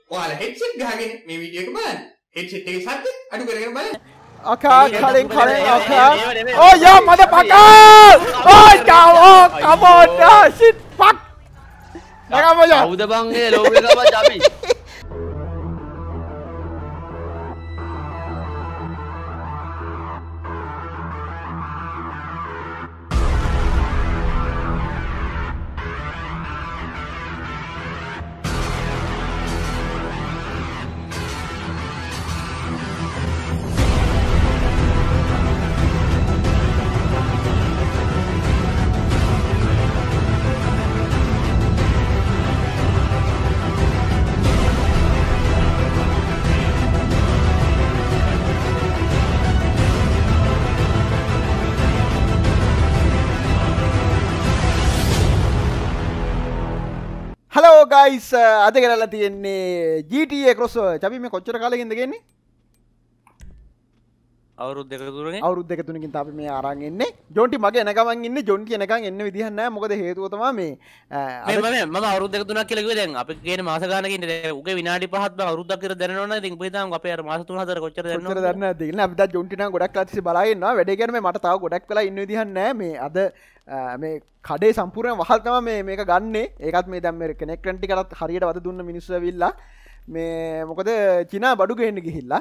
ඔයාලා හෙඩ්සෙට් ගහගෙන මේ වීඩියෝ එක බලන්න. හෙඩ්සෙට් එකේ සද්ද අඩු කරගෙන බලන්න. Okay, cutting, okay. Oh, yeah, motherfucker! Oh, come on, shit, fuck! Nakama ya. Udah bang, lo udah apa Jabi? Hello guys, අද කරලා තියෙන්නේ GTA crossover. අපි මේ කොච්චර කාලෙකින්ද ගන්නේ? අවුරුදු දෙක තුනකින්. අවුරුදු දෙක තුනකින් අපි මේ අරන් ඉන්නේ. ජොන්ටි මගේ එනකමන් ඉන්නේ. ජොන්ටි එනකන් එන්න විදිහක් නැහැ. මොකද හේතුව තමයි මේ මම අවුරුදු දෙක තුනක් කියලා කිව්වේ දැන් අපි ගේන මාස ගානක ඉන්නේ. උගේ විනාඩි 5ක් බං අවුරුද්දක් විතර දැනනවනේ. ඉතින් උඹේ තාම අපේ අර මාස 3-4 කොච්චර දැනනවද? කොච්චර දන්නේ නැද්ද කියලා. අපි දැන් ජොන්ටි නම් ගොඩක් ලාතිසි බලා ඉන්නවා. වැඩේ කියන්නේ මට තව ගොඩක් වෙලා ඉන්න විදිහක් නැහැ. මේ අද මේ කඩේ සම්පූර්ණ වහල් තමයි මේක ගන්නෙ. ඒකත් මේ දැන් මේ කනෙක්ටන් ටිකටත් හරියට වද දුන්න මිනිස්සු ඇවිල්ලා මේ මොකද චීනා බඩු ගේන්න ගිහිල්ලා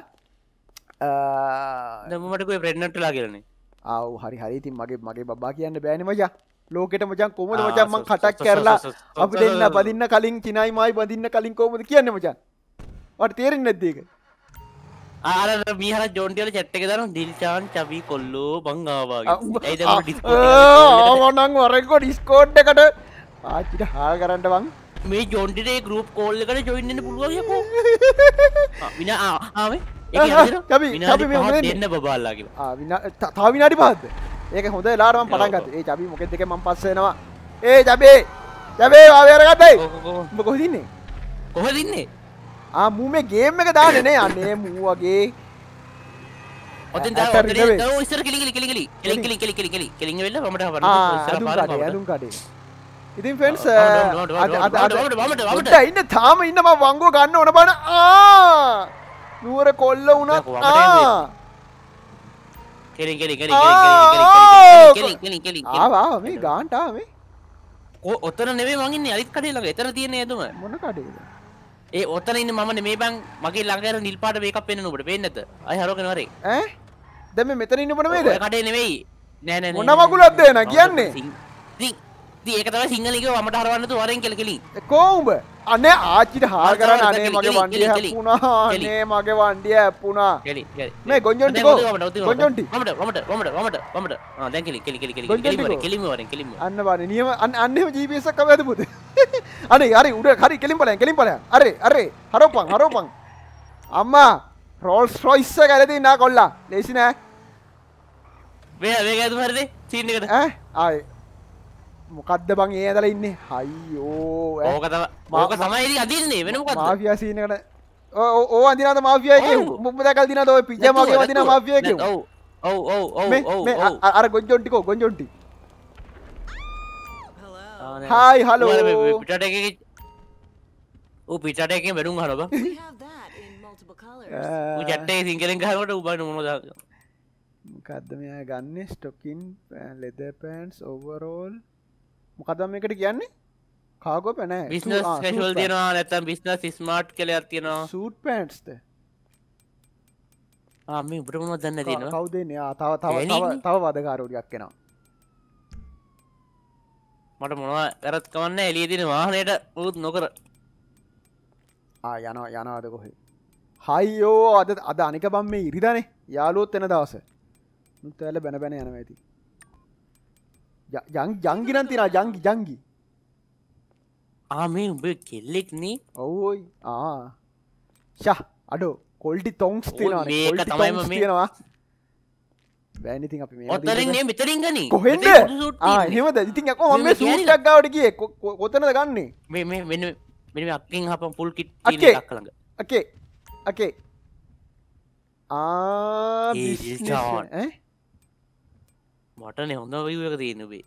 දැන් මට કોઈ ප්‍රෙග්නන්ට් වෙලා කියලානේ. ආව් හරි හරි ඉතින් මගේ බබා කියන්න බෑනේ මචං. ලෝකෙට මචං කොහොමද මචං මං කටක් කරලා අපි දෙන්න පදින්න කලින් චීනායි මායි පදින්න කලින් කොහොමද කියන්නේ මචං? ඔයාලට තේරෙන්නේ නැද්ද ඒක? අර මීහර ජොන්ටි වල chat එකේ දානවා දිල්චාන් චවි කොල්ලෝ බං ආවා කියලා. ඒයි දැන් ඩිස්කෝඩ් මම වරෙකෝ ඩිස්කෝඩ් එකට ආච්චිට හාල් කරන්න බං. මේ ජොන්ටිට ඒ ගෲප් කෝල් එකට ජොයින් වෙන්න පුළුවන් යකෝ. විනා ආවේ චබි මේ දෙන්න බබාලා කියලා. තව විනාඩි 5ක්ද? ඒක හොඳ වෙලාවට මම පටන් ගත්තා. ඒ චබි මොකෙද දෙකෙන් මම පස්සේ එනවා. ඒ චබි ආවේ අරගත්තයි. උඹ කොහෙද ඉන්නේ? කොහෙද ඉන්නේ? මූ මේ ගේම් එක දාන්නේ නේ අනේ මූ වගේ ඔතෙන් දාලා ඉස්සර කෙලින් වෙලා මමට හවන්න ඉස්සර පාරේ අදුම් කඩේ ඉතින් ෆ්‍රෙන්ඩ්ස් අද ඉන්න තාම ඉන්න මම වංගුව ගන්න ඕන බන නුවර කොල්ල වුණා කෙලින් ආවා මේ ගාන්ට ආවේ ඔතන නෙමෙයි මං ඉන්නේ අනිත් කඩේ ළඟ එතන තියෙන්නේ එතුම මොන කඩේද ඒ ඔතන ඉන්න මම නෙමෙයි බං මගේ ළඟ යන නිල් පාට මේකක් පෙන්වන්න ඔබට පේන්නේ නැද්ද? අය හරවගෙන වරේ. ඈ? දැන් මේ මෙතන ඉන්න ඔබ නෙමෙයිද? ඔය කඩේ නෙමෙයි. නෑ. මොන මගුලක්ද එන කියන්නේ? ඉතින් ඒක තමයි සිංහලෙන් කිව්ව වමට හරවන්න තු වරෙන් කෙලි. කොහොඹ? අනේ ආච්චිට හාල් කරන්න අනේ මගේ වණ්ඩිය හැප්පුණා. අනේ මගේ වණ්ඩිය හැප්පුණා. කෙලි. මේ ගොන්ජොන්ටි කො? ගොන්ජොන්ටි. වමට. දැන් කෙලි. කෙලිම වරෙන් කෙලිම. අන්න බලන්න නියම අන්න එහෙම GPS එකක් අවද පුතේ. අනේ හරි උඩ හරි කෙලින් බලයන්. අරේ හරවපන්. අම්මා රෝල්ස් රොයිස් එක ඇලදී නා කොල්ලා. ලේසි නෑ. මේක ඇතුම හරිද? සීන් එකට. ආයේ මොකද්ද බං ඒ ඇදලා ඉන්නේ අයියෝ ඕක තමයි ඉතින් අදින්නේ වෙන මොකද්ද මාෆියා සීන් එකට ඕ අදිනාද මාෆියා එකේ උඹ දැකලා දිනාද ඔය පිජාමා වගේ වදිනා මාෆියා එකේ ඔව් අර ගොන්ජොන්ටි හායි හලෝ පිටට එකේ පිටට එකේ බැනුම් අහනවා බං ඌ chat එකේ සිංහලෙන් ගහනකොට ඌ බලන්න මොනවද මොකද්ද මෙයා ගන්නේ ස්ටොකින් ලෙදර් පෑන්ට්ස් ඕවරෝල් මොකද මේකට කියන්නේ කාගෝ පැන නෑ බිස්නස් කැෂුවල් තියෙනවා නැත්නම් බිස්නස් ස්මාර්ට් කියලා එකක් තියෙනවා සූට් පෑන්ට්ස්ද මේ උඹට මොනවද දන්නේ තියෙනවා කවුද එන්නේ තව වදකාරෝ ටිකක් එනවා මට මොනවා කරත් කමන්නේ එළියේ තියෙන වාහනේට උත් නොකර යනවාද කොහෙ හයියෝ අද අනික බම් මේ ඉරිදානේ යාළුවොත් එන දවස මුත් ඇල බැන යනවා ඇති ජංගි නම් තියෙනවා ජංගි මේ උඹ කෙල්ලෙක් නේ ඔව්යි ෂා අඩෝ කොල්ටි තොන්ක්ස් තියෙනවා මේක තමයි මම තියෙනවා බෑනේ ඉතින් අපි මේ ඔතරින් නේ මෙතරින් ගනි කොහෙන්ද එහෙමද ඉතින් යකෝ මම මේ සූට් එකක් ගාවට ගියේ කොතනද ගන්නෙ මේ මෙන්න අක්කින් හපන් ෆුල් කිට් තියෙන එකක් ළඟ okay බිස්නස් ඈ මටනේ හොඳ විව් එක තියෙන උබේ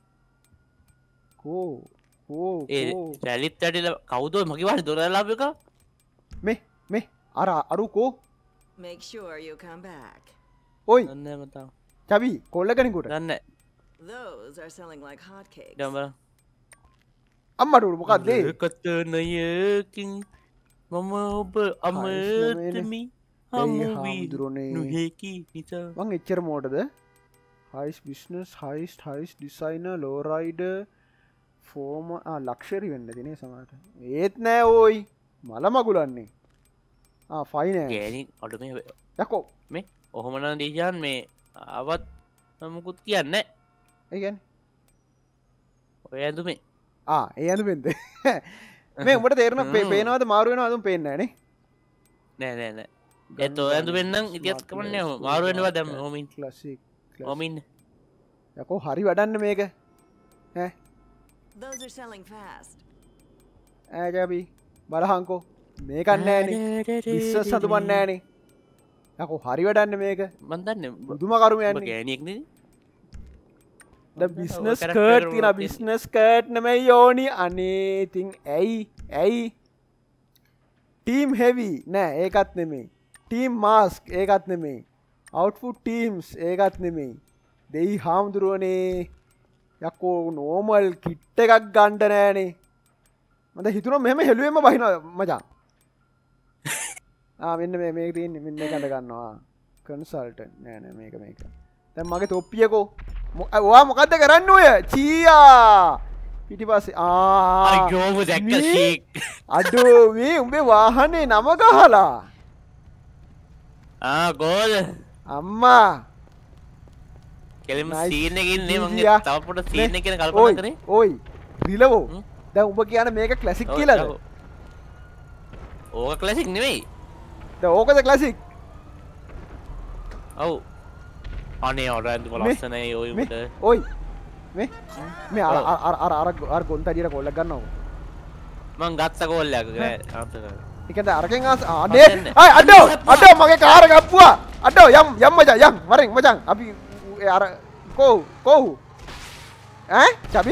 කෝ ඒ රැලිත් ඇටිලා කවුද මගේ වාහනේ දොර ලාභ එක මේ අරු කෝ Make sure you come back. ඔයි දන්නේ මතා චබි කොල්ල කෙනෙකුට දන්න Those are selling like hotcakes. ඩම්බ අම්මට මොකක්දේ කතනයකින් මම ඔබ අමතමි හාමුදුරනේ. නොහැකි නිසා මං එච්චර මෝටද හයිස් බිස්නස් හයිස් ඩිසයින ලෝරයිඩ ෆෝම ලක්ෂරි වෙන්න තිනේ සමට ඒත් නෑ ඕයි මල මගුලන්නේ ෆයින ගෑනි අඩු මේ යකෝ මේ ඔහොමන දේශයන් මේ අවත් නමුකුත් කියන්න ඒගැන් ඔය ඇඳුමේ ඒ ඇඳ පෙන්ද මේ උඹට තේරන පේනවද මාරුවෙන අදුම් පේෙන්න්නනේ නෑ ඇත ඇඳු වෙන්නම් ඉතිත් කමන්න මාරුවෙනවා දැම හොමින් ලසික් හොමින් යකෝ හරි වඩන්න මේක Those are selling fast. ඇජබි බලහංකෝ මේකන්නෑන විස්ස සතු පන්නෑනේ යකෝ හරි වඩන්න මේක මන්දන්න බුදුම කරුම යන්න ගෑනියෙක්න බිස්නස් කර්ට් තින බිස්නස් කර්ට් නමයි යෝනි අනේතින් ඇයි ටීම් හෙවී නෑ ඒකත් නෙමේ ටීම් මාස්ක් ඒකත් නෙමේ අවට්ෆුට් ටීම්ස් ඒකත් නෙමෙයි දෙයි හාමුදුරුවනේ යකෝ නෝමල් කිට්ට එකක් ගණ්ඩ නෑනේ මට හිතුන මෙම හෙළුවම බහින මචා මෙන්න මේ තියන්න මෙන්න කඳ ගන්නවා කන්සල්ට නෑන මේක තැන් මගේ තොප්පියකෝ වා මොකක්ද කරන්න ඔය චීයා පිටි පස්සේ යෝම දැක්ක අඩුවේ උඹේ වාහනේ නම ගහලා ගෝද අම්මා කෙලම සීනකින්නේ මගේ තවපොට සීන කෙන කල්පනා කරේ ඔයි රිලවෝ දැ උඹ කියන මේක කලසික් කියලද ඕක කලසික් නෙවෙයි ඕකද කලසික් ඔව් අනේ ඔර ඇඳ ලස්සනයි ඔයිට ඔයි මේ අර ගොන්තඩියට කොල්ල ගන්නවා මං ගත්ත කොල්ලයක් එකද අරකෙන් අඩේ අඩෝ මගේ කාර ගප්පුවා අඩෝ යම් මචා යම් වරෙන් මචන් අපි අර කෝහු චබි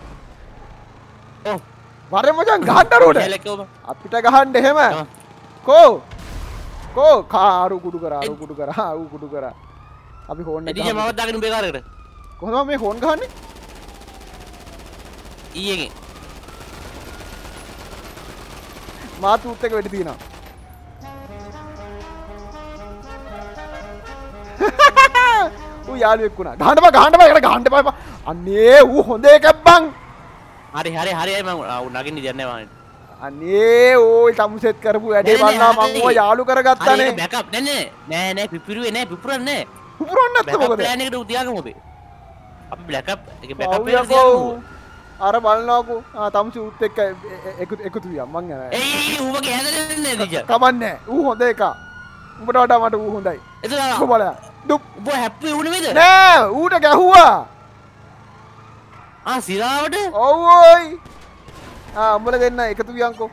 වර මචන් ගහන්ඩරුට අපිට ගහන්ඩ එහෙම කෝ කාරු කුඩු කර කුඩු කර කුඩු කර අපි හෝන්න මවත්දාගෙන බේකාරකට කොහම මේ හෝන් ගහන්න ඊයගෙන් මාත උත්තක වැඩි තියෙනවා යාලුවෙක්ුණා ගහටම ගහන්ටමකට ගහන්ට පප අන්නේ වූ හොඳ එකක් බං හරි ම නගින් දන්නවා අනේ ඕයි තමුසෙත් කරපු වැඩේ බන්නා මංව යාලු කරගත්තනේ බැකප් නෑ පිපිරුවේ නෑ පිපුරන්නේ පුරන්නත් මොකද ප්ලෑන් එකට උතියාගමු අපි අපි බ්ලැකප් එක බැකප් අර බලන්නකෝ තමුසි උත් එක්ක එකතු වියම් මං යනවා ඌව කෑදරන්නේ දිජ කමන්නේ ඌ හොඳ එකක් උඹට වඩා මට ඌ හොඳයි එතන බලන්න දුප් උඹ හැප්පි වුණේ නේද නෑ ඌට ගැහුවා සිරාවට ඔව්වෝයි උඹල දෙන්න එකතු වියන්කෝ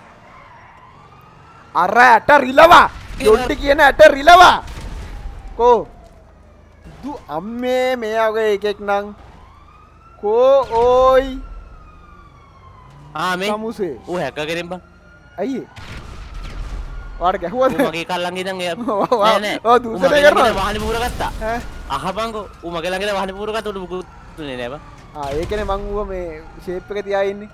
අර ඇට රිලවා යොට්ටි කියන ඇට රිලවා කෝ දු අම්මේ මෙයාගේ එකෙක් නං කෝ ඕයි මේ සමුසේ ඌ හැක කරෙන් බං ඇයි වාට ගැහුවද මගේ කල්ලන් ඉඳන් දූෂණය කරනවා වාහනේ පුර ගත්තා අහපන්කෝ ඌ මගේ ළඟට වාහනේ පුර ගත්තා උඩ මුකුත් නේ නෑ ඒකනේ මං ඌව මේ ෂේප් එක තියා ඉන්නේ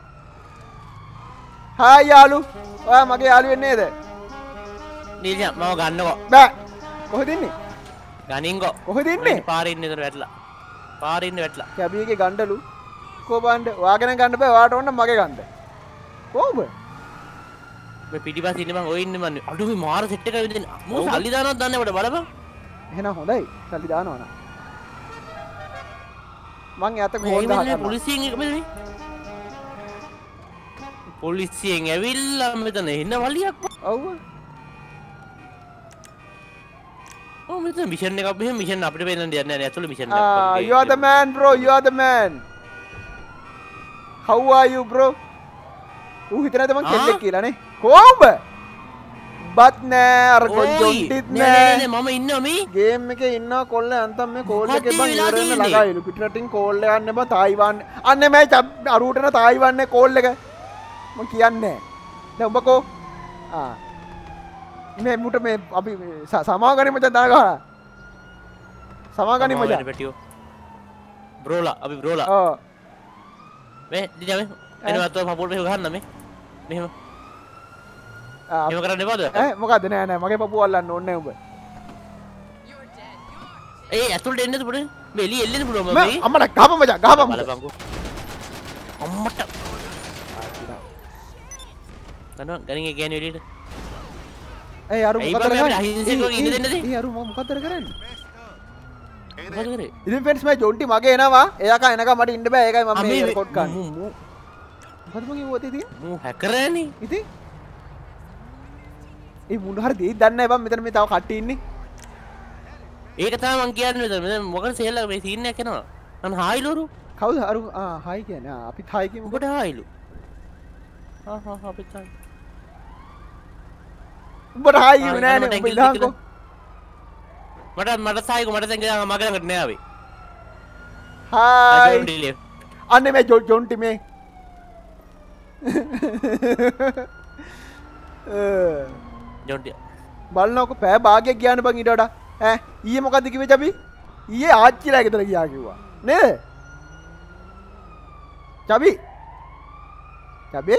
හායි යාලු ඔයා මගේ යාලු වෙන්නේ නේද නීජා මම ගන්නකෝ බෑ කොහෙද ඉන්නේ ගනින්කෝ කොහෙද ඉන්නේ පාරේ ඉන්නේ එතන වැටලා පාරේ ඉන්නේ වැටලා කැබියගේ ගණ්ඩලු කෝ බණ්ඩ ඔයාගෙන ගන්න බෑ ඔයාට ඕන මගේ ගන්න කොහොමද මේ පිටිපස්සේ ඉන්නේ මං ඔය ඉන්නේ මං අඩු මේ මාර සෙට් එක විදිහ මෝ සල්ලි දානවත් දන්නේ අපිට බලපන් එහෙනම් හොඳයි සල්ලි දානවා නා මං යට කෝල් ගහනවා පොලිසියෙන් එක මෙතන පොලිසියෙන් ඇවිල්ලා මෙතන එන්න වලියක් ඔව් මෙතන මිෂන් එකක් මෙහෙම මිෂන් අපිට වෙන්න දෙයක් නෑ ඇතුළේ මිෂන් එකක් you are the man bro you are the man how are you bro ඌ හිතනද මං කෙල්ලෙක් කියලානේ කොහොමද බත් නෑ අර කොන්ජොන්ටිත් නෑ මම ඉන්නවා මේ ගේම් එකේ ඉන්නවා කොල්ල අන්තම් මේ කෝල් එකේ බං ඉවර වෙන්න ළඟයිලු පිටරටින් කෝල් එක යන්න බා තායිවාන් අන්නේ මේ අරුටන තායිවාන් නේ කෝල් එක මං කියන්නේ දැන් උඹ කෝ මේ මුට මේ අපි සමාගනි මචං දාන ගහලා සමාගනි මචං පැටියෝ බ්‍රෝලා අපි බ්‍රෝලා ඔව් මේ දිජා මේ එනවත් පපුවට මෙහෙම ගහන්න මේ මෙහෙම එහෙම කරන්න එපාද මොකද නෑ නෑ මගේ පපුව අල්ලන්න ඕනේ උඹ ඇතුළට එන්නද පුඩ මෙලි එල්ලෙන්න පුළුවන් මේ අම්මට ගහපන් මචං ගහපන් බලපන්කෝ අම්මට ගන්න ගනින් ඒ කියන්නේ එළියට අරු මොකද කරන්නේ අහිංසක වගේ ඉන්න දෙන්නද අරු මොකද කරන්නේ මොකද කරේ ඉතින් ෆ්‍රෙන්ඩ්ස් මම ජොන්ටි මගේ එනවා එයාක එනකම් මට ඉන්න බෑ ඒකයි මම මේ රෙකෝඩ් කරන්නේ මොකද මගේ ඔතේ තියෙන්නේ මූ හැකරෑනේ ඉතින් ඒ මුණ හරි දෙයි දන්නේ නැහැ බං මෙතන මේ තව කට්ටිය ඉන්නේ ඒක තමයි මං කියන්නේ මෙතන මොකද සෙල්ලා මේ සීන් එකක් එනවා අන්න හායිලුරු කවුද අරු හායි කියන්නේ අපිත් හායි කියමු ඔබට හායිලු අපිත් හායි උඹට හායි කියු නෑනේ උඹ ඉඳහන්කෝ මට සායිකෝ මට දැන් ගියා මගේ ළඟට නෑ ආවේ හායි අනේ මේ ජොන්ටි මේ ජොන්ටි බලනකො පෑ භාගයක් ගියානේ බං ඊට වඩා ඈ ඊයේ මොකද්ද කිව්වේ චබි ඊයේ ආච්චිලා ගෙදර ගියා කිව්වා නේද චබි චබි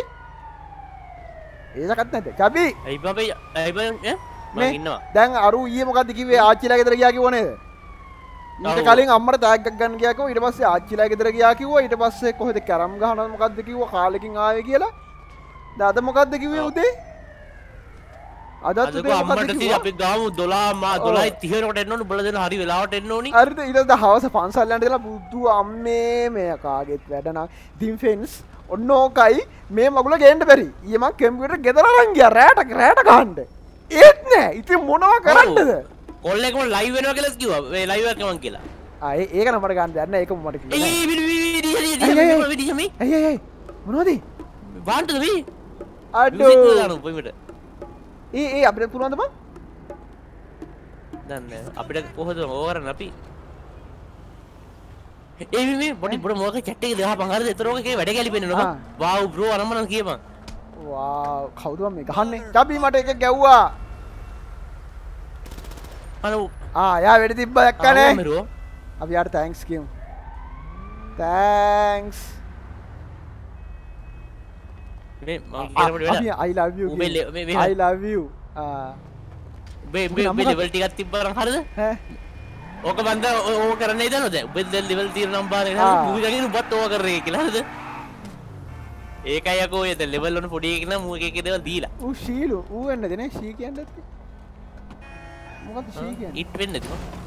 ඒකත් නැද්ද චබි අයි බබේ අයි බබේ මම ඉන්නවා දැන් අරු ඊයේ මොකද්ද කිව්වේ ආච්චිලා ගෙදර ගියා කිව්ව නේද ඊට කලින් අම්මට ටැග් එකක් ගන්න ගියා කිව්වා ඊට පස්සේ ආච්චිලා ගෙදර ගියා කිව්වා ඊට පස්සේ කොහෙද කැරම් ගහනවද මොකද්ද කිව්වා කාලෙකින් ආවේ කියලා දැන් අද මොකද්ද කිව්වේ උදේ අදත් උදේ මොකද්ද කිව්වා අපි ගාමු 12:30 කට එන්න ඕනේ උඹලා දෙන හරි වෙලාවට එන්න ඕනේ හරිද ඊට පස්සේ හවස පන්සල් යන්න දෙලා බුදු අම්මේ මේ කාගෙත් වැඩ නම් ඉතින් ෆ්‍රෙන්ඩ්ස් ඔන්න ඕකයි මේ මගුල ගේන්න බැරි ඊයේ මම කම්පියුටර් ගෙදර අරන් ගියා රැට ගහන්න ඒත් නෑ ඉතින් මොනවා කරන්නද කොල් එකම ලයිව් වෙනවා කියලා කිව්වා මේ ලයිව් එකක් මං කියලා ඒක නම් මට ගන්න දෙයක් නෑ ඒක මට කිව්වා අයි මොනවද වාන්ටද මේ අඩෝ පොයිමට අපිට පුළුවන්ද බං දන්නේ අපිට කොහොමද ඕක කරන්න අපි මේ පොඩි මොකක් චැට් එකේ දාපන් හරිද ඒතර ඕකේ වැඩ ගැලිපෙන්නනවා වාව් බ්‍රෝ අනම්මනම් කියපන් වාව් කවුද මේ ගහන්නේ චබි මට එක ගැව්වා යා වෙඩි තිබ්බ දැක්කනේ අපි යාට තෑන්ක්ස් කියමු තෑන්ක්ස් මේ මම කියනකොට අපි I love you I love you මේ ලෙවල් ටිකක් තිබ්බනම් හරිද ඈ ඕක බන්ද ඕක කරන්නේ දන්නවද ඔබ දැන් ලෙවල් 30 නම් බාරේ නේද මූවි ගගෙන ඔබත් ඕක කරේ කියලා හරිද ඒකයි අකෝ ඒ දැන් ලෙවල් වල පොඩි එකක් නම් මූවි එකේ දේවල් දීලා ඌ ශීලු ඌ වෙන්නද නේ ශී කියන්නේ මොකක්ද ශී කියන්නේ ඉට් වෙන්නද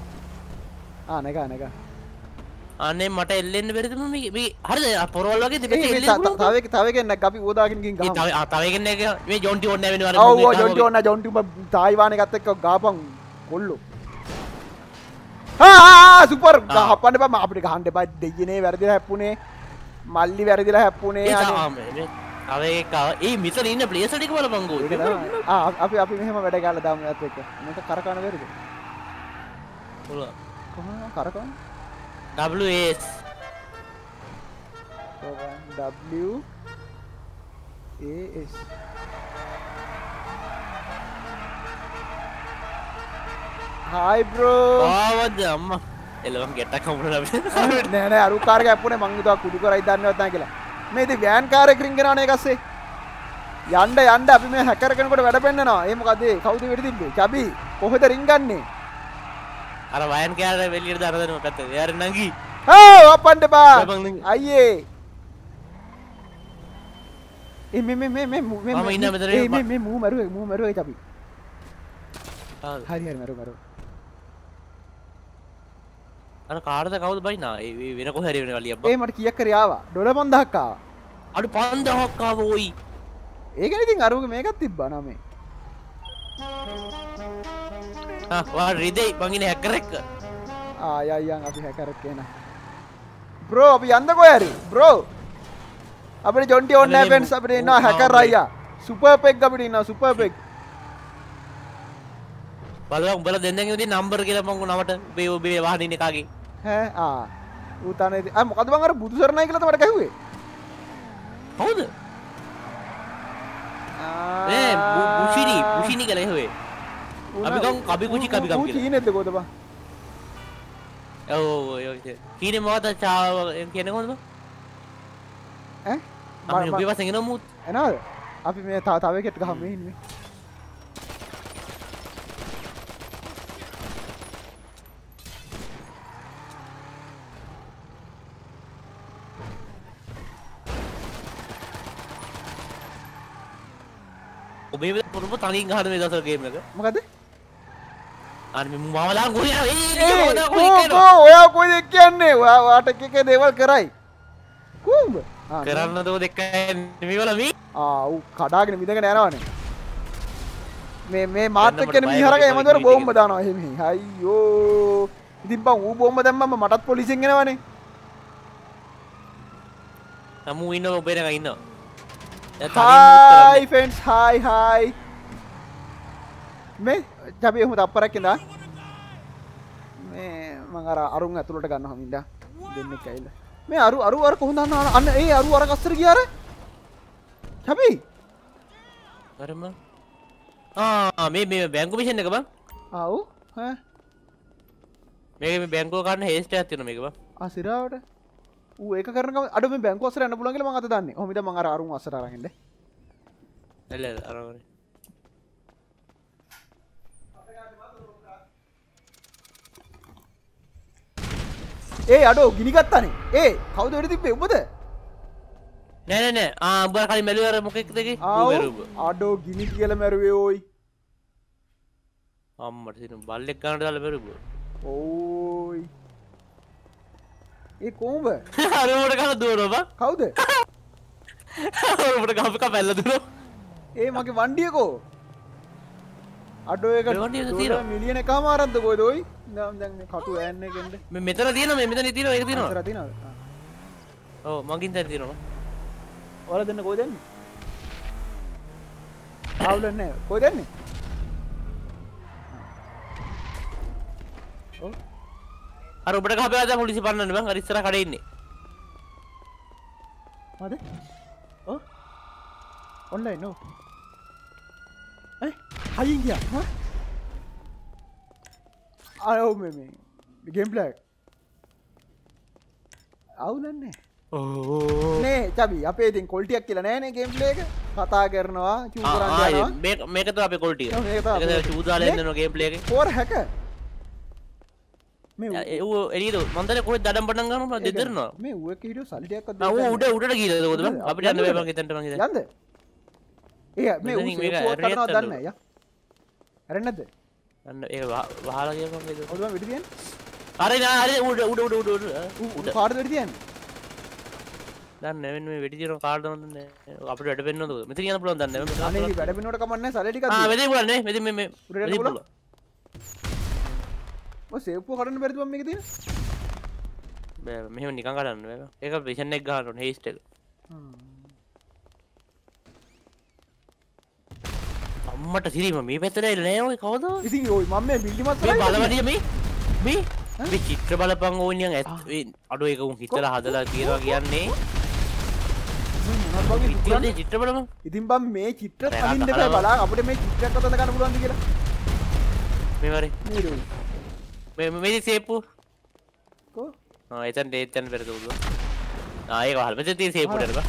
නග අනේ මට එල්ලෙන්න බැරිද මේ හරිද පොරවල් වගේ දෙපැත්ත එල්ලෙන්න තව කෙනෙක් අපි ඌදාගෙන ගින් ගහමු තව කෙනෙක් මේ ජොන්ටි ඕනේ නැහැ වෙනවා ඔව් ජොන්ටි ඕන ජොන්ටි උඹ තායිවාන එකත් එක්ක ගාපන් කොල්ලෝ සුපර් ගහපන්න බා අපිට ගහන්න එපා දෙයියනේ වැරදිලා හැප්පුනේ මල්ලි වැරදිලා හැප්පුනේ තව එක ඒ මෙතන ඉන්න ප්ලේයර්ස් ටික බලපන් ගෝ අපි මෙහෙම වැඩ ගාලා දාමු යාත් එක්ක මේක කරකවන්න බැරිද පුළුවන් කොහොමද කරකවන්න WS WAS Hi bro. ආවද අම්මා එළවම් ගැටක් හම්බුණා අපිට නෑ නෑ අරු කාර් එක ඇප්පුනේ මං හිතුවා කුඩු කරයි දන්නවත් නැහැ කියලා මේ ඉතින් වෑන් කාර් එක රින් කරනවා නේ කස්සේ යන්න අපි මේ හැකර් කෙනෙකුට වැඩ පෙන්නනවා ඒ මොකද ඒ කවුද වෙඩි තිබ්බේ චබි කොහෙද රින් ගන්නේ අර වෑන් කාර් එක එළියට දාලා දෙනවා පැත්තේ යාර නංගි අපන්න බා අයියේ මේ මූ මරුවේ චබි හරි මරු අර කාර්ද කවුද බයිනා ඒ වෙන කොහේ හරි වෙන කලියක් ඒ මට කීයක් කරේ ආවා ඩොලර් 5000ක් ආවා අඩු 5000ක් ආවා ඔයි ඒකනේ ඉතින් අරුගේ මේකක් තිබ්බා නමේ වා රිදෙයි මං ඉන්නේ හැකර් එක යන් අපි හැකර් එක එන බ්‍රෝ අපි යන්නකෝ හරි බ්‍රෝ අපිට ජොන්ටි ඕන් නැහැ ෆ්‍රෙන්ඩ්ස් අපිට ඉන්නවා හැකර් අයියා සුපර් පෙග් අපිට ඉන්නවා සුපර් පෙග් බලන්න උඹලා දෙන්නෙන් ඉතින් නම්බර් කියලා මං නමට ඔබේ වාහනේ ඉන්නේ කාගේ ඌ තනේ මොකද මං අර බුදු සරණයි කියලා තමයි කැහුවේ කවුද බුෂිනි කියලා ඇහුවේ කබි කුචි කබි කම් කියලා. චීනෙද්ද කොහොමද බං? ඔව් ඔය කීනේ මොකද චාව කියන්නේ කොහොමද බං? ඈ? අපි උඹේ වසෙන් එනවා මුත්. එනවද? අපි මේ තව එකකට ගහමු මේ ඉන්නේ. ඔබේ පොරොප තනින් ගහන මේ දවසක ගේම් එක. මොකද? අනේ මම මාවලා ගොයා ඔයා කොයිද කියන්නේ? ඔයාට එක දේවල් කරයි. කොහොමද? කරන්න දෝ දෙකයි නෙමෙයිවල මේ. ඌ කඩාගෙන මිදගෙන යනවනේ. මේ මාත් එක්කනේ මිනිහරක එමදොර බෝම්බ දානවා එහෙම. අයියෝ. ඉතින් බං ඌ බෝම්බ දැම්මම මටත් පොලිසියෙන් එනවනේ. තමු ඉන්නව ඔබේ නග ඉන්නවා. Hi friends, hi. මේ අපි එහෙම තප්පරක් ඉඳා මේ මම අරුන් ඇතුළට ගන්නවා මින්දා දෙන්නෙක් ඇවිල්ලා මේ අර කොහොමද අන්න ඒ අර කස්සර ගියා අර අපි අරම මේ බැංකු මිෂන් එක බං ආව් ඈ මේ බැංකුව ගන්න හේස්ට් එකක් තියෙනවා මේක බං සිරාවට ඌ ඒක කරන ගමන් අඩ මේ බැංකුව අස්සර යන්න පුළුවන් කියලා මම අද දන්නේ. ඔහොම ඉතින් මම අරුන් අස්සර අරන් ඉන්නේ. එල අරගෙන ඒ අඩෝ ගිනි ගත්තානේ. ඒ කවුද වෙඩි තිබ්බේ උඹද? නෑ උඹ කලින් මැලුවේ අර මොකෙක්ද ඒකේ? අඩෝ ගිනි කියලා මැරුවේ ඕයි. අම්මට සිනු බල්ලෙක් ගන්නට දාලා මැරුවා. ඕයි. ඒ කොහොමද? අර උඩ ගහලා දුවනවා බං. කවුද? අර උඩ ගහපු කපැල්ල දුවනවා. ඒ මගේ වණ්ඩියකෝ. අඩෝ ඒක මිලියන එකමාරක්ද කොයිද ඔයි? දැන් මේ කටු ඈන්න එකෙන්ද? මේ මෙතන තියෙනවා මෙතන තියෙනවා ඒක තියෙනවා. මෙතන තියෙනවද? ඔව් මගින් දැන් තියෙනවා. ඔයාලා දෙන්න කොයි දෙන්නේ? ආවුල නැහැ. කොයි දෙන්නේ? ඔව්. අර ඔබට ගහපේවා දැන් පොලිසිය පන්නන්න බං. අර ඉස්සරහ කඩේ ඉන්නේ. මොකද? ඔව්. ඔන්ලයින් නෝ. හයින් ගියා. හා? ආයෝ මේ ගේම් ප්ලේ. අවුලන්නේ. නේ චබි අපේ ඉතින් කොල්ටියක් කියලා නෑනේ ගේම් ප්ලේ එක. කතා කරනවා චූ කරන් යනවා. මේක තමයි අපේ කොල්ටිය. ඒක චූ දාලා ඉන්නනවා ගේම් ප්ලේ එකේ. Four hacker. මේ ඌ එළියද මන්දනේ කොහෙද දඩම් පටන් ගන්නවා දෙදරනවා. මේ ඌ එක හිටියෝ සල්ලි ටිකක්වත් දෙන්න. ඌ උඩට ගිහලා ඒකද බං අපිට යන්න බෑ බං එතනට මං ඉතින්. යන්න. මේ ඌ සේෆ් කරනවා දන්නේ නැහැ යා. හරි නැද්ද? අන්න ඒක වහලා ගියා මම ඒක. ඔළුව වෙඩි තියන්නේ. හරි උඩ කාඩ් වෙඩි තියන්නේ. දන්නේ නැහැ මේ වෙඩි තියන කාඩ් දන්නේ අපිට වැඩ පෙන්නනවද? මෙතන යන්න පුළුවන් දන්නේ නැහැ. අනේ වැඩ පෙන්නුවට කමක් නැහැ සල්ලි ටිකක්. වෙදේ පුළුවන් නේ. මෙතන මේ උඩට යන්න පුළුවන්. ඔය සේව් පුව කඩන්න බැරිද මම මේක තියෙන? බෑ මෙහෙම නිකන් කඩන්න බෑ. ඒක විෂන් එක ගන්න ඕනේ හේස්ට් එක. අම්මට සිරිම මේ පැත්තට එන්නේ නෑ ඔය කවුද? ඉතින් ඔය මම මේ බිල්ඩිමත් මේ බලවදිය මේ චිත්‍ර බලපං ඕනියන් අඩෝ ඒක උන් හිතලා හදලා තියනවා කියන්නේ මොනවද වගේ චිත්‍ර බලපං. ඉතින් බම් මේ චිත්‍ර අනින්න බෑ බලන්න අපිට මේ චිත්‍රයක් අතන ගන්න පුළුවන්ද කියලා. මේ වරේ මේ සේප්පු කො එතන පෙරද උදු ඒක වහල් මෙතන තියෙන සේප්පුට එරපා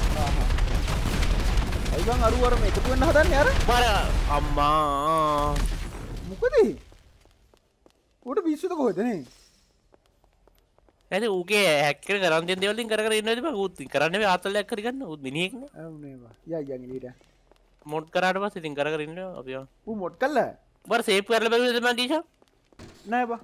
අයිබන් අර මේ එකතු වෙන්න හදන්නේ අර මර අම්මා මොකද උඩ පිස්සුද කොහෙද නේ ඇයි ඌගේ හැක්කර කරන් දෙන දේවල් වලින් කර කර ඉන්නවද බං ඌත් කරන්නේ මේ ආතල්ලයක් හරි ගන්න ඌත් මිනිහෙක් නේ අවුනේ බා යන් එළියට මොඩ් කරාට පස්සේ ඉතින් කර කර ඉන්නවා අපි ඌ මොඩ් කළා බර සේප් කරලා බැලුවද මන් ටීචර් නෑ බා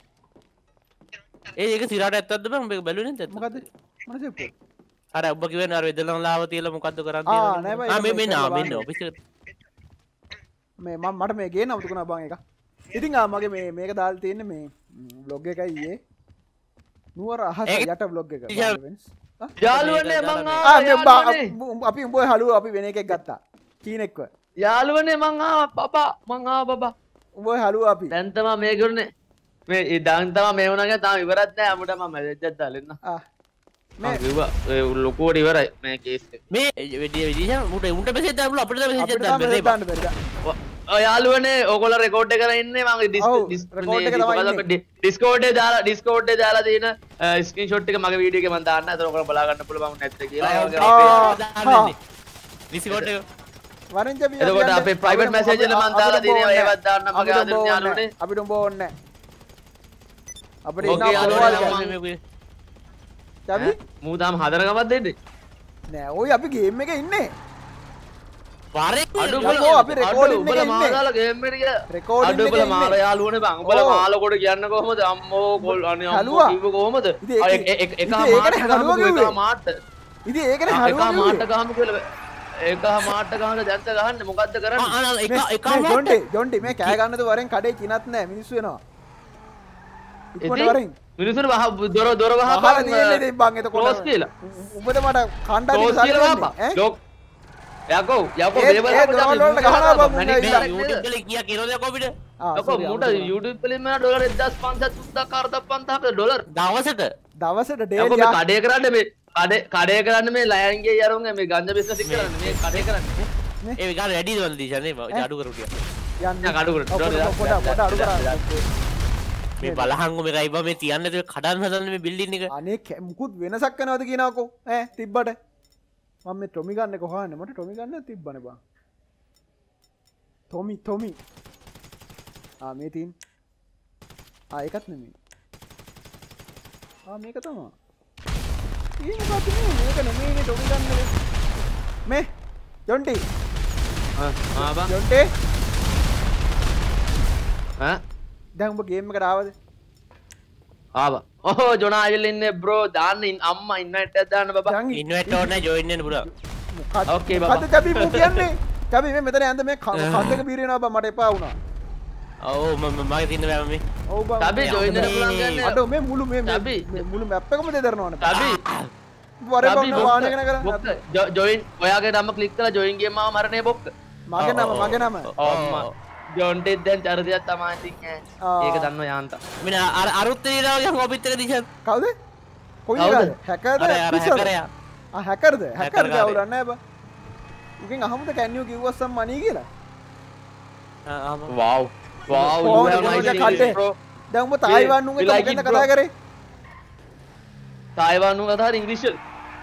ඒක සිරාට ඇත්තක්ද බං මේක බැලුවේ නැද්ද මොකද මොන සේප් අර ඔබ කිව්වනේ අර වෙදලන් ලාව තියලා මොකද්ද කරන් තියෙන්නේ මෙන්න ඔෆිස් එක මේ මට මේ ගේන්න අමුතුකුණා බං එක ඉතින් මගේ මේක දාලා තියෙන්නේ මේ බ්ලොග් එකයි ඊයේ නුවර අහස යට බ්ලොග් එක යාළුවනේ මං අපි උඹ හලුව අපි වෙන එකෙක් ගත්තා චීනෙක්ව යාළුවනේ මං බබා මං බබා උඹ හලුව අපි දැන් තමයි මේ කරුනේ මේ දැන් තමයි මේ වුණාගේ තාම ඉවරත් නෑ අමුට මම මැසේජ් එකක් දාලා ඉන්න මේ කිව්වා ඒ ලොකුවට ඉවරයි මේ කේස් එක මේ විදිහ උන්ට මෙසේජ් දාන්න අපිට මෙසේජ් දාන්න බැරි යාළුවනේ ඕගොල්ලෝ රෙකෝඩ් එක කරගෙන ඉන්නේ මම ඩිස්කෝඩ් එකේ දාලා තියෙන ස්ක්‍රීන්ෂොට් එක මගේ වීඩියෝ එකේ මම දාන්න. ඒතර ඔයගොල්ලෝ බලා ගන්න පුළුවන් නැත්ද කියලා. ඩිස්කෝඩ් එක වරෙන් ජබි එතකොට අපේ ප්‍රයිවට් මැසේජ් වල මම දාලා තියෙනවා ඒවත් දාන්න මගේ ආදරණීය යාළුවනේ. අපිට උඹ ඕනේ අපිට ඕකේ යාළුවනේ ජබි මූ තාම හදරකමක් දෙන්නේ නෑ ඔය අපි ගේම් එකේ ඉන්නේ අඩු අපි රෙකෝඩින් එකේ ඉන්නේ මාදාලා ගේම් එකට ගියා රෙකෝඩින් අඩු එකේ බල ඉන්නේ මාර යාළුවනේ බං උඹලා මාලකොට කියන්න කොහමද අම්මෝ ගොල් අනේ අම්මෝ කිව්ව කොහමද එක මාට්ට ඉතින් ඒකනේ හරුවා මාට්ට ගහමු කියලා එක මාට්ට ගහන දැන්ත ගහන්නේ මොකද්ද කරන්නේ ජොන්ටි මේ කෑ ගන්නද වරෙන් කඩේ කිනත් නෑ මිනිස්සු එනවා ඉක්මනට වරෙන් මිනිස්සුන් දොර වහලා තියෙන්නේ දෙයි බං එතකොට ක්ලෝස් කියලා උඹද මට කණ්ඩායම සල්ලන්නේ ඈ යකෝ මේවල වලට ගහනවා බං මුන්න ඉල්ලා YouTube වල කියා කිරෝද කොපිට යකෝ මුට YouTube වලින් මම $1500 3,500 $4,500 දවසට යකෝ මේ කඩේ කරන්නේ මේ කඩේ කරන්නේ මේ ලයන්ගේ යරුන් මේ ගංජා බිස්නස් එක කරන්නේ මේ කඩේ කරන්නේ ඒ ගාන රෙඩි දවල් දීෂානේ අඩු කරු ටික යන්න අඩු කරු පොඩ අඩු කරා මේ බලහංගු මේකයි බා මේ තියන්නේ ඒක කඩන්න හදන්නේ මේ බිල්ඩින් එක අනේ මුකුත් වෙනසක් කරනවද කියනකෝ ඈ තිබ්බට මම මේ ටොමි ගන්න එක හොයන්නේ මට ටොමි ගන්න තිබ්බනේ බං ටොමි මේ තින් ඒකත් නෙමෙයි මේක තමයි මේක නෙමෙයිනේ ටොමි ගන්න මේ ජොන්ටි බං ජොන්ටි දැන් උඹ ගේම් එකට ආවද ආවා ඔහෝ ජොනා ආවිල්ලා ඉන්නේ බ්‍රෝ දාන්න අම්මා ඉන්වයිට් එකක් දාන්න බබා ඉන්වයිට් ඕනේ ජොයින් වෙන්න පුළුවන් ඕකේ බබා අද ජබි මු කියන්නේ ජබි මේ මෙතන යන්න මේ කන්දක බීරිනවා බා මට එපා වුණා ඔව් මගේ තින්න බෑ මම ඔව් බා ජබි ජොයින් වෙන්න පුළුවන් කියන්නේ අඩෝ මේ මුළු මැප් එකම දෙදරනවනේ ජබි වරේ බං වාහනේ කරන ජොයින් ඔයාගේ නම ක්ලික් කරලා ජොයින් ගේම් ආව මරණේ බොක්ක මගේ නම අම්මා ජොන්ටිත් දැන් චරිතයක් තමයි තින්නේ ඒක දන්නවා යාන්තා මින අරුත් තියනවා ගියා කොපිත් එක දිශා කවුද කොයි එකද හැකර්ද හැකර්ද හැකර්ද අවුලක් නැහැ බා උගෙන් අහමුද can you give us some money කියලා wow you have nice bro දැන් උඹ තායිවාන් නුන් එක මොකෙන්ද කතා කරේ තායිවාන් නුන් කතා කරේ ඉංග්‍රීසි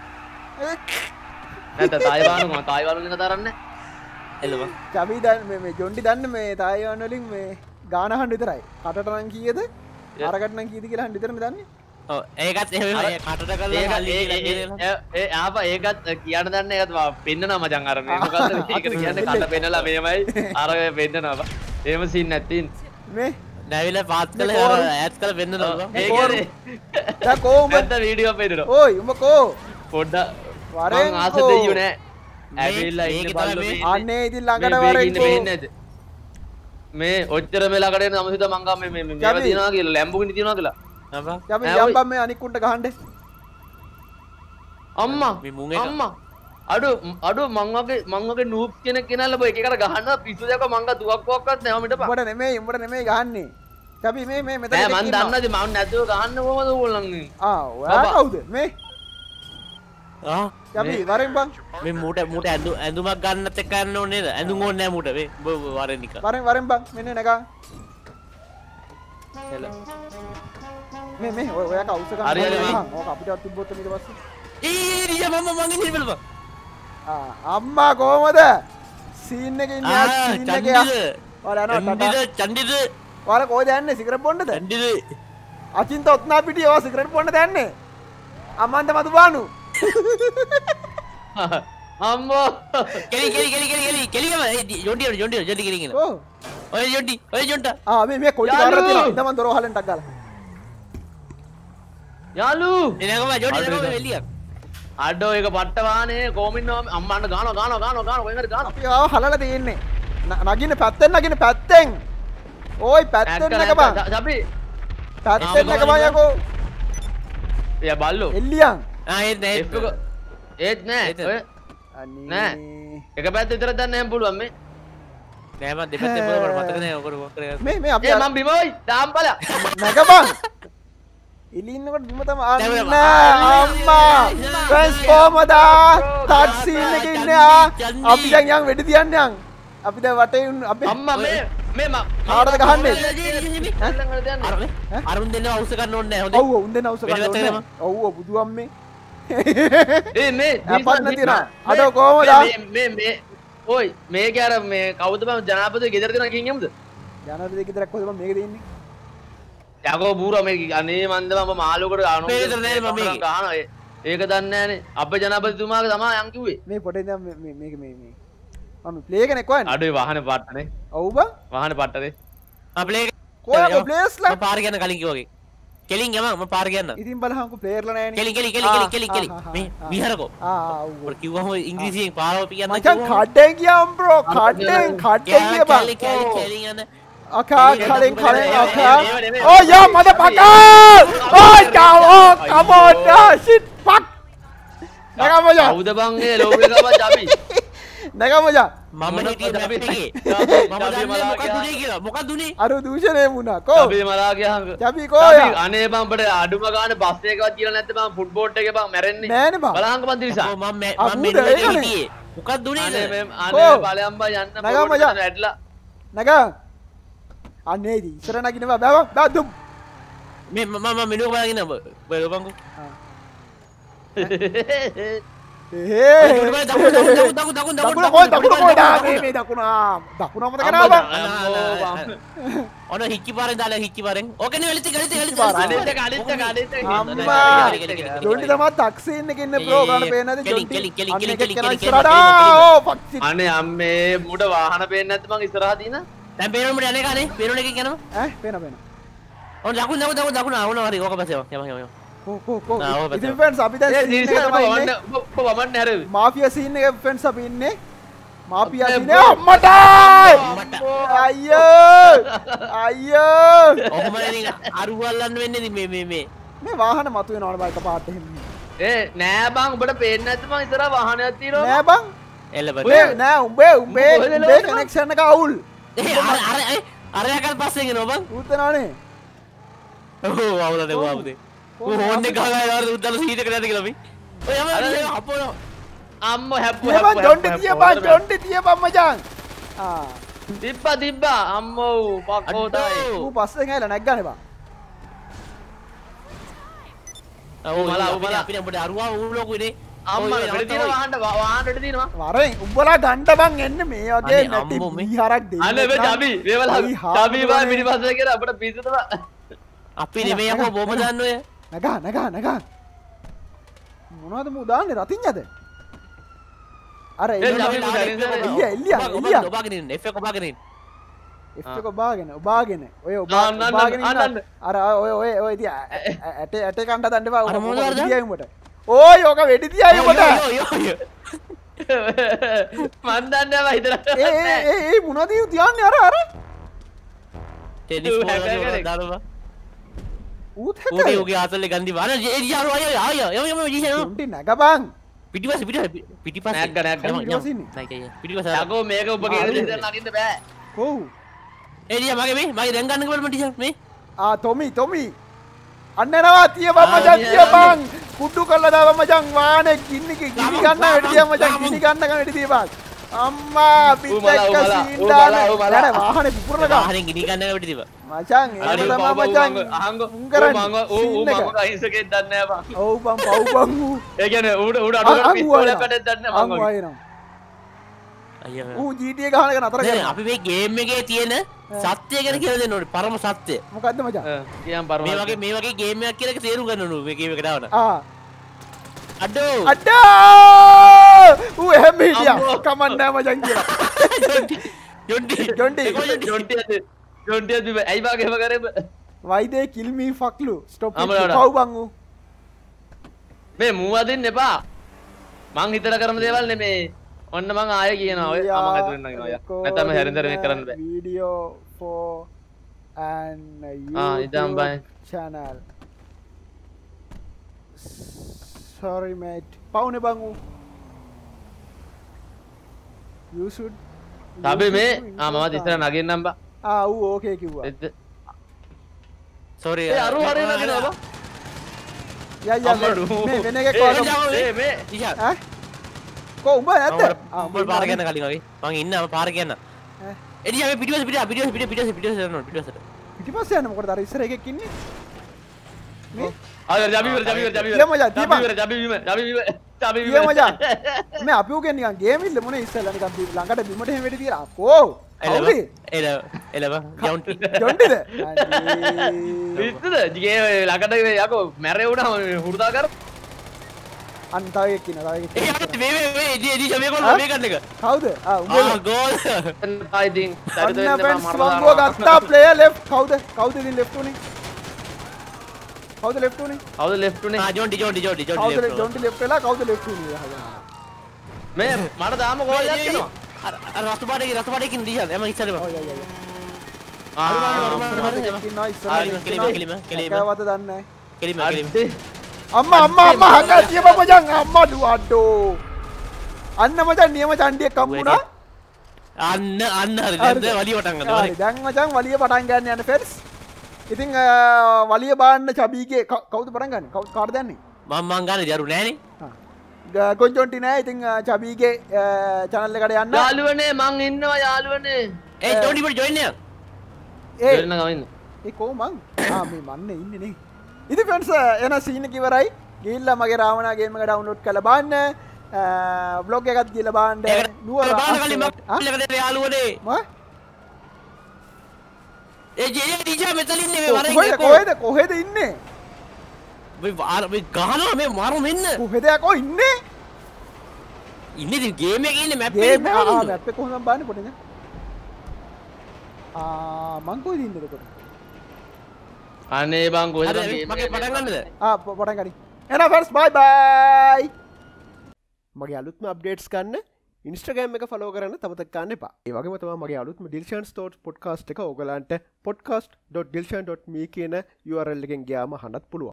නැත්නම් තායිවාන් නුන් කතා කරන්නේ එළව චබි දැන් මේ ජොන්ටි දන්නේ මේ තායිවාන් වලින් මේ ගාන අහන්න විතරයි කටට නම් කීයද අරකට නම් කීයද කියලා අහන්න විතරනේ දන්නේ ඔව් ඒකත් එහෙම කටට කරලා ආපා ඒකත් කියන්න දන්නේ ඒකත් පෙන්නනවා මචං අර මේ මොකද්ද මේකට කියන්නේ කට පෙන්නලා මෙහෙමයි අර පෙන්නනවා එහෙම සීන් නැත්තින් මේ නැවිලා පාත් කළා ඈත් කළා පෙන්නනවා ඒ කියන්නේ දැන් කොහොමද වීඩියෝ පෙන්නනවා ඕයි උඹ කෝ පොඩ්ඩක් වරෙන් ආස දෙයියෝ නෑ ඇවිල්ලා ඉන්න බල්ලෝ අනේ ඉතින් ළඟට වරෙන් මේ ඔච්චර මේ ළඟට එන නම හිත මං ගා මේ මේවා තියනවා කියලා ලැම්බෝගිනි තියනවා කියලා යම්බම් මේ අනිකුන්ට ගහන්න අම්මා අඩු මං වගේ නූබ් කෙනෙක් කෙනල්ලා බෝ එක එකට ගහන්න පිස්සු දෙක මං ගා තුවක්කුවක්වත් නැහැ මිටපා උඹට නෙමෙයි ගහන්නේ අපි මේ මෙතන නෑ මං දන්නද මං නැතුව ගහන්න කොහමද ඕගොල්ලන් ඔයා කවුද මේ යපි වරෙන් බං මේ මූට ඇඳුමක් ගන්නත් එක්ක යන්න ඕනේ නේද ඇඳුම් ඕනේ නැහැ මූට මේ වරෙන් නිකන් වරෙන් බං මෙන්න නගා මේ ඔයා කවුස ගන්න ඕක අපිට තිබ්බොත් ඊට පස්සේ රියා මම ඉන්නේ බලපන් අම්මා කොහමද සීන් එකේ ඉන්නේ සීන් එකේ ඔයාලා යනවා චන්දිද ඔයාලා කොහෙද යන්නේ සිගරට් බොන්නද චන්දිද අචින්ත ඔත්නා පිටියේ ඔයා සිගරට් බොන්නද යන්නේ අම්මන්ට මදුබානු අම්මෝ කෙලි ජොන්ටි ජල්දි කෙලිගෙන ඔය ජොන්ට මේ කොයි කාරද තියෙනවා ඉඳ මන් දොර වහලෙන් ටක් ගාලා යාලු එනකම ජොන්ටි නම වෙලියක් අඩෝ ඒක පට්ට වානේ කොමින් අම්මන්ට ගානවා කොහෙන්ද ගානවා අපි ආව හලලා තියෙන්නේ නගින්න පැත්තෙන් ඕයි පැත්තෙන් එක බං අපි පැත්තෙන් එක බං යකෝ එයා බල්ලෝ එල්ලියන් ඒත් නෑ ඔය නෑ එක පැත්ත විතර දන්න හැම පුළුවන් මේ නෑ මම දෙපැත්තේ බලන්න මතක නෑ ඔකට මොකද මේ අපි මම බිමෝයි දාම් බලලා නැග බං එළින්නකොට බිම තමයි අන්න අම්මා ට්‍රාන්ස්ෆෝමර් දා ටච් සීන් එකේ ඉන්නේ අපි දැන් යන් වෙඩි තියන්න යන් අපි දැන් වටේ අපේ අම්මා මේ කාටද ගහන්නේ අරුන් දෙන්න අවශ්‍ය කරන්න ඕනේ නැහැ හොඳේ ඔව් උන් දෙන්න අවශ්‍ය කරනවා ඔව් බුදු අම්මේ මේ අපත් නැතිනා අඩෝ කොහමද මේ ඔයි මේක අර මේ කවුද මම ජනාපති ගෙදර දෙනා කින් යමුද ජනාපති ගෙදරක් කොහෙද මම මේක දෙන්නේ යකෝ බූරා මේ අනේ මන්ද මම මාළුවකට ගහනවා මේක විතර නෑ මම මේක. ගහනවා ඒක දන්නේ නැහනේ අපේ ජනාපතිතුමාගේ තමයි යන් කිව්වේ මේ පොටේ දැන් මේක මේ මම ප්ලේ කෙනෙක් වань අඩේ වාහනේ පට්ටනේ ඔව් බං වාහනේ පට්ටනේ අප්ලේ කොහොමද ප්ලේස්ලා මම පාර යන කලින් කිව්වා වගේ කෙලින් යම මම පාර යන්න ඉතින් බලහන්කෝ ප්ලේයර්ලා නෑනේ කෙලින් මේ විහරකෝ ඔව් ඔර කිව්වම ඉංග්‍රීසියෙන් පාරව පියන්න මචං කඩෙන් ගියම් බ්‍රෝ කඩෙන් ගිය බං කෙලින් යන Okay, cutting, okay. Oh, yeah, motherfucker! Oh, come on, shit, fuck! Naga moja. කවුද බං ඒ ලෝකේ ගම ජබි Naga moja. මම හිටියේ මැප් එකේ මම දන්නේ මොකක්ද උනේ කියලා මොකක්ද උනේ අර දූෂණය වුණා. කො? ජබි මලා ගියහංග ජබි කොයා? අනේ බං අපිට අඩුම ගානේ බස් එකවත් කියලා නැත්නම් බං ෆුට්බෝල් එකේ බං මැරෙන්නේ නෑනේ බං. බලහංග බං දිරිසා මම අහුද මෙන්න ඒකනේ. හිටියේ මොකක්ද උනේ අනේ මේ කො? අනේ බලයන් බං යන්න නගා බෝඩ් මචං. එකට ඇඩලා Naga. අනේදී ඉස්සර නගිනවා බෑ දුම්. මේ මම මෙනුව බලගෙන බලපංකෝ දකුණ කොයි මේ දකුණ මතක නෑ බං. ඔන හික්කි පාරෙන් දාලා හික්කි පාරෙන් ඕකනේ වෙලිත අනිත් එක අම්මා ජොන්ටි තමයි ටැක්සින් එකේ ඉන්නේ බ්‍රෝ ගන්න පේන්නේ නැද ජොන්ටි අනේ අම්මේ මුඩ වාහන පේන්නේ නැත්නම් මං ඉස්සරහා දිනා දැන් පේනොත් යන්නේ කානේ පේනොත් එකකින් යනවා ඈ පේන ඔන්න දකුණ ඕන හරි ඕක පස්සේ යම කො ආ, ඔව්, ඉතින් ෆ්‍රෙන්ඩ්ස් අපි දැන් ඒ scene දිරිසා එකේ තමයි ඉන්නේ වමන්න හැරෙවි මාෆියා සීන් එකේ ෆ්‍රෙන්ඩ්ස් අපි ඉන්නේ මාෆියා සීන් එක අම්මට අයියෝ ඔහොම නේ අරුවල්ලන්න වෙන්නේ ඉතින් මේ මේ වාහන මතු වෙනවනේ බයික පාට එහෙම ඒ නෑ බං උඹට පේන්නේ නැත්නම් මං ඉස්සරහා වාහනයක් තියෙනවා නෑ බං එල්ල උඹේ නෑ උඹේ කොහෙද ලෝකෙ බං? කනෙක්ෂන් එක අවුල් අර යකල් පස්සේ ගෙනවා බං උත්තනවනේ ඔව් අවුලද වවුද හොන්න ගහලා යාර උද්දල සීට එකට යන්න කියලා අපි ඔය යම අපෝ අම්මෝ හැප්පු තියපන් ජොන්ටි තියපන් මචං තිබ්බා අම්මෝ පක්කෝ තායි ඌ පස්සෙන් ඇවිල්ලා නැග්ගනේ බං මලා අපිට උඹට අරුවා ඌ ලොකුනේ අම්මා වැඩ තියෙන වාහන වැඩ තියෙනවා වරෙන් උඹලා ගන්න බං එන්න මේ වගේ අනේ නැටි අම්මෝ මේ. විහාරක් දෙන්න අනේ මේ ජබි මේවලා ජබි බා පිටිපස්සේ කියලා අපිට පිස්සු තමයි අපි නෙමෙයි අපෝ බොම දාන්න ඔය නගා මොනවද මූ දාන්නේ රතිඤ්ඤද අර එල්ලියා ඔබාගෙන ඉන්න F1 ඔබාගෙන ඉන්න F එක ඔබාගෙන ඔය ඔබාගෙන ඉන්න අර ඔය ඉතින් ඇටේ කණ්ඩ දන්න බා අර මොනවද වරද? තියයි උඹට ඕයි ඕක වෙඩි තියයි උඹට මන් දන්නේ නැහැ හිතලා ඒ මොනවද තියන්නේ අර ටෙනිස් ඌ බෝල් hacker වල කෙනෙක්. දානවා ඌත් ඌගේ හැක ඌගේ ආතල්ලේ ගන්දි වන ඒ යාරු අය යම ජීෂන උන්ටි නගබං පිටිපස්සේ නැග්ග. පිටිපස්සේ ඉන්නේ. පිටිපස්සේ යකෝ මේක ඔබ කියන දේ දැන් නගින්න බෑ කොහො එළිය මගේ දැන් ගන්න බලන්න ටීචර් මේ තොමි අන්නනවා තියපන් මචං තියපන් කුඩු කරලා දාපන් මචං වාහනේ ගිනි ගන්න වැඩි තියපන් මචං ගිනි ගන්න වැඩි තියපන් අම්මා පිටෙක්ක සීන් දාන නෑ වාහනේ පුපුරන ගා හරින් ගිනි ගන්න වෙටි තිබා මචං ඒක තමයි මචං උන් කරන්නේ ඌ මම අහිංසකෙක් දන්නේ නැහැ බං ඔව් බං පව් බං ඒ කියන්නේ ඌට අඩුවට පිස්තෝලයක් කඩේ දන්නේ නැහැ මං වගේ අයියා ඌ GTA ගහන එක නතර දැන් කරනවා අපි මේ ගේම් එකේ තියෙන සත්‍ය ගැන කියලා දෙන්න ඕනේ පරම සත්‍ය මොකද්ද මචං කියන් පරම මේ වගේ ගේම් එකක් කියලා තේරුම් ගන්න ඕනේ මේ ගේම් එකට ආවන අඩෝ ඌ එහෙම හිටියා කමන්නේ මචං කියලා ජොන්ටි ඇයි වාගේ එහෙම කරේ why they kill me fuck you stop it අමරාඩා. පව් බං ඌ මේ මූව දෙන්න එපා මං හිතලා කරන දේවල් නෙමේ ඔන්න මං ආයෙ කියනවා ඔය මම හදුවෙන් නගිනවා ඔය නැත්නම් හැරින්දර මේක කරන්න බෑ video for an ඉතින් බයි channel sorry mate පවුනේ බං ඌ you should තබේ මේ මමත් ඉස්සර නගින්නම් බා ඌ ඕකේ කිව්වා එද්ද සෝරි ඒ අරු හරිය නගිනවා බා යා අම්මඩු. මේ වෙන එකක් වගේ මේ ටීචර් ඈ කො උඹ නැද්ද උඹ පාර ගන්න කලින් වගේ මං ඉන්න පාර කියන්න එඩි අපි පිටිපස්ස යනවා පිටිපස්සට. පිටිපස්ස යන්න මොකටද අර ඉස්සර එකෙක් ඉන්නේ මේ ජබි කිය මචං මේ අපි උගෙන් නිකන් ගේම් ඉල්ල මොනේ ඉස්සෙල්ලා නිකන් ළඟට බිමට එහෙම වෙඩි තියලා අපෝ එලව ජොන්ටි ජොන්ටිද විස්තද ජිගේ ළඟට යකෝ මැරෙවුනා හුරුදා කර අන්න තව එක්ක ඉන්නවා තව එක්ක මේ එඩි ජබි කොල්ල මේ ගන්න එක කවුද ගෝල් ඉතින් වංගුව ගත්තා ප්ලේයර් ලෙෆ්ට් කවුද ඉතින් ලෙෆ්ට් උනේ කවුද ලෙෆ්ට් උනේ කවුද ලෙෆ්ට් උනේ ජොන්ටි ජොන්ටි ලෙෆ්ට් වෙලා කවුද ලෙෆ්ට් උනේ මේ මට දාම ගෝල් එකක් එනවා අර රස්තු පාටේ දිහා එම ඉස්සරම කවද දන්නේ කෙලිම අම්මා හංගා තියපන් මචං අම්මා අඩෝ අන්න මචං නියම චණ්ඩියක් කම්බුණා අන්න හරි දැන් වලිය පටන් ගන්නවා හරි දැන් මචං වලිය පටන් ගන්න යන ෆෙල්ස් ඉතින් වලිය බාන්න චබීගේ කවුද පටන් ගන්නේ කාටද දන්නේ මම ගන්න දරු නෑනේ කොන්චොන්ටි නෑ ඉතින් චබීගේ channel එකට යන්න යාළුවනේ මං ඉන්නවා යාළුවනේ ඒ ජොන්ටි පොඩි ජොයින් එක දෙන්න ගමින් ඒ කො මං මේ මන්න ඉන්නේ නේ ඉතින් ෆ්‍රෙන්ඩ්ස් එන සීන් එක ඉවරයි ගිහිල්ලා මගේ රාවණා ගේම් එක ඩවුන්ලෝඩ් කරලා බලන්න බ්ලොග් එකත් ගිහලා බලන්න නුවර කලින් මක්ලකට යාළුවනේ ඒ ජේ ඩීජා මෙතන ඉන්නේ මේ වරෙන් කොහෙද ඉන්නේ මේ ගහනවා මේ මාරු මෙන්න කොහෙද යකෝ ඉන්නේ ඉන්නේ ගේම් එකේ ඉන්නේ මැප් එකේ එකේ මැප් එක කොහොමද බලන්නේ පොඩ්ඩක් මං කොහෙද ඉන්නේ එතකොට අනේ බං කොහෙද මගේ පටන් ගන්නද පටන් ගනි එහෙනම් ෆ්‍රෙන්ඩ්ස් බයි බයි මගේ අලුත්ම අප්ඩේට්ස් ගන්න Instagram එක follow කරන්න තවතක් ගන්න එපා. ඒ වගේම තමයි මගේ අලුත්ම Dilshan's Thoughts podcast එක ඔයගලන්ට podcast.dilshan.me කියන URL එකෙන් ගියාම අහන්නත් පුළුවන්.